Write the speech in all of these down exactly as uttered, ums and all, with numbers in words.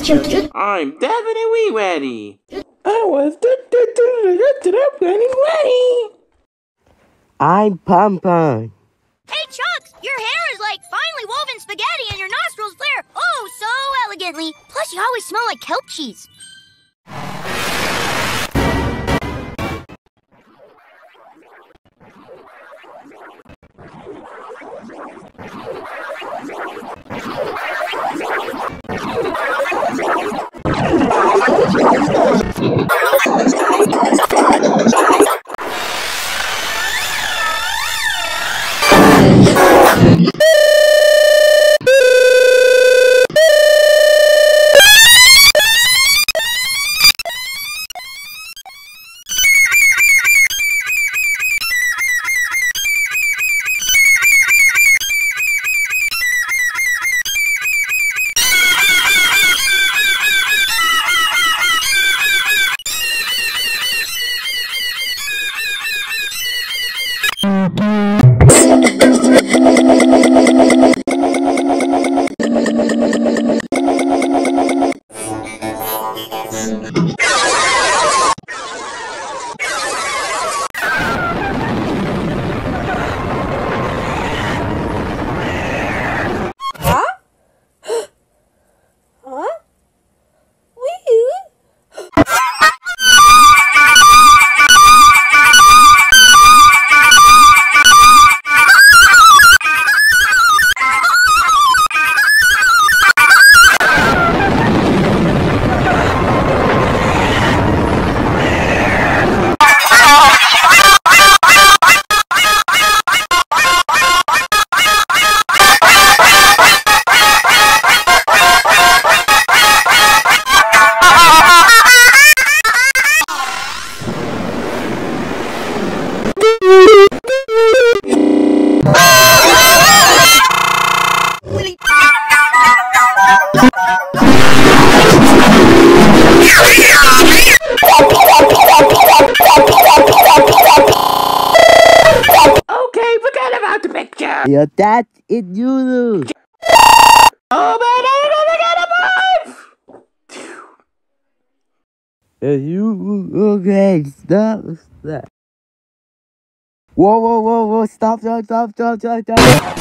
I'm definitely ready. I was getting ready. I'm Pom-Pom. Hey, Chucks, your hair is like finely woven spaghetti and your nostrils flare oh so elegantly. Plus, you always smell like kelp cheese. Your dad in you. Oh man, I'm gonna get a move! Are you okay? Stop, stop. Whoa, whoa, whoa, whoa! Stop, stop, stop, stop, stop, stop.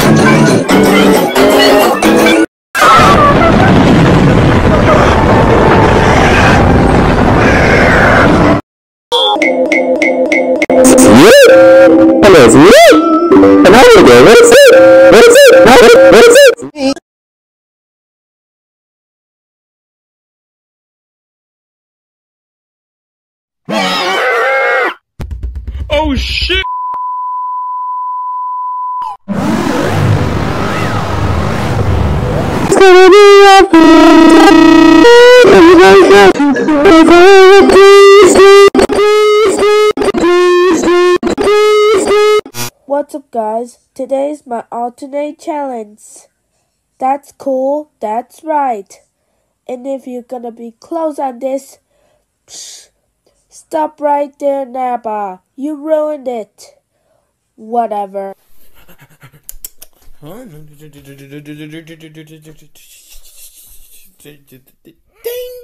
Hello, it's me. And how you doing? What is it? What is it? What is it? Oh shit! What's up, guys? Today's my alternate challenge. That's cool, that's right. And if you're gonna be close on this, psh, stop right there, Napa. You ruined it. Whatever. Ding!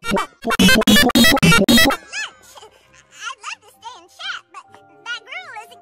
I'd love to stay and chat, but that girl isn't